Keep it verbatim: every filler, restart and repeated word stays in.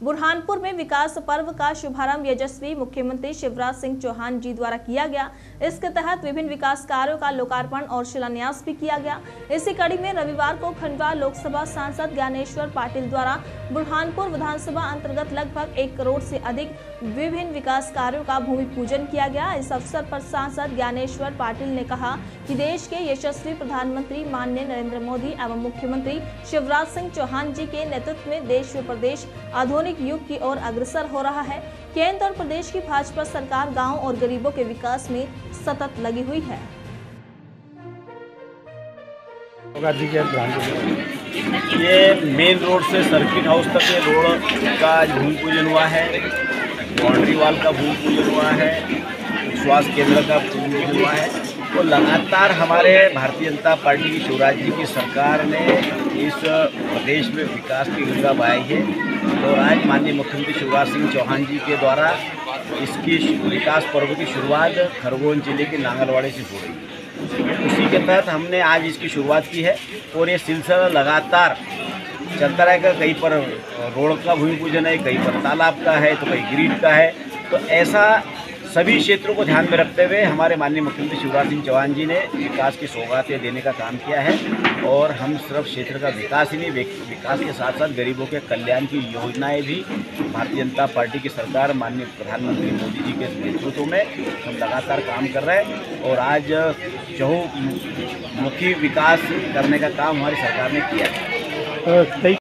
बुरहानपुर में विकास पर्व का शुभारंभ यशस्वी मुख्यमंत्री शिवराज सिंह चौहान जी द्वारा किया गया। इसके तहत विभिन्न विकास कार्यों का लोकार्पण और शिलान्यास भी किया गया। इसी कड़ी में रविवार को खंडवा लोकसभा सांसद ज्ञानेश्वर पाटिल द्वारा बुरहानपुर विधानसभा अंतर्गत लगभग एक करोड़ से अधिक विभिन्न विकास कार्यों का भूमि पूजन किया गया। इस अवसर पर सांसद ज्ञानेश्वर पाटिल ने कहा कि देश के यशस्वी प्रधानमंत्री माननीय नरेंद्र मोदी एवं मुख्यमंत्री शिवराज सिंह चौहान जी के नेतृत्व में देश व प्रदेश आधुनिक युग की ओर अग्रसर हो रहा है। केंद्र और प्रदेश की भाजपा सरकार गांव और गरीबों के विकास में सतत लगी हुई है। ये मेन रोड से सर्किट हाउस तक ये रोड का भूमि पूजन हुआ है, बाउंड्री वाल का भूमि पूजन हुआ है, स्वास्थ्य केंद्र का भूमि पूजन हुआ है। तो लगातार हमारे भारतीय जनता पार्टी की शिवराज जी की सरकार ने इस प्रदेश में विकास की गंगा बहाई है और आज माननीय मुख्यमंत्री शिवराज सिंह चौहान जी के द्वारा इसकी विकास पर्व की शुरुआत खरगोन जिले के नांगलवाड़े से हो रही है। उसी के तहत हमने आज इसकी शुरुआत की है और ये सिलसिला लगातार चलता रहेगा। कहीं पर रोड का भूमि पूजन है, कहीं पर तालाब का है, तो कहीं ग्रिड का है। तो ऐसा सभी क्षेत्रों को ध्यान में रखते हुए हमारे माननीय मुख्यमंत्री शिवराज सिंह चौहान जी ने विकास की सौगातें देने का काम किया है। और हम सिर्फ क्षेत्र का विकास ही नहीं, विकास के साथ साथ गरीबों के कल्याण की योजनाएं भी भारतीय जनता पार्टी की सरकार माननीय प्रधानमंत्री मोदी जी के नेतृत्व में हम लगातार काम कर रहे हैं। और आज चहुमुखी विकास करने का काम हमारी सरकार ने किया है।